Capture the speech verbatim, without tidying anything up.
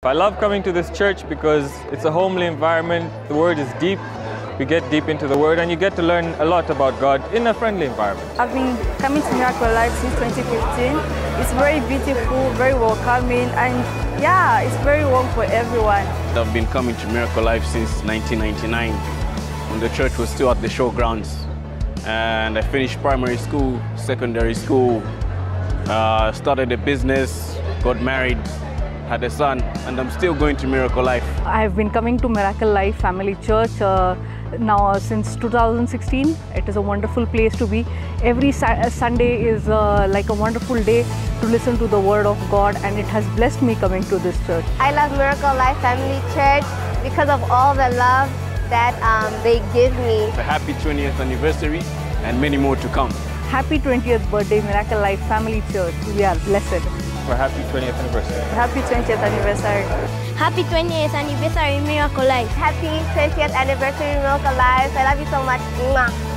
I love coming to this church because it's a homely environment, the word is deep, we get deep into the word and you get to learn a lot about God in a friendly environment. I've been coming to Miracle Life since twenty fifteen. It's very beautiful, very welcoming, and yeah, it's very warm for everyone. I've been coming to Miracle Life since nineteen ninety-nine when the church was still at the showgrounds. And I finished primary school, secondary school, uh, started a business, got married, had a son, and I'm still going to Miracle Life. I've been coming to Miracle Life Family Church uh, now uh, since two thousand sixteen. It is a wonderful place to be. Every sa Sunday is uh, like a wonderful day to listen to the Word of God, and it has blessed me coming to this church. I love Miracle Life Family Church because of all the love that um, they give me. A happy twentieth anniversary and many more to come. Happy twentieth birthday, Miracle Life Family Church. We are blessed. For happy twentieth anniversary. Happy twentieth anniversary. Happy twentieth anniversary, Miracle Life. Happy twentieth anniversary, Miracle Life. I love you so much. Mwah.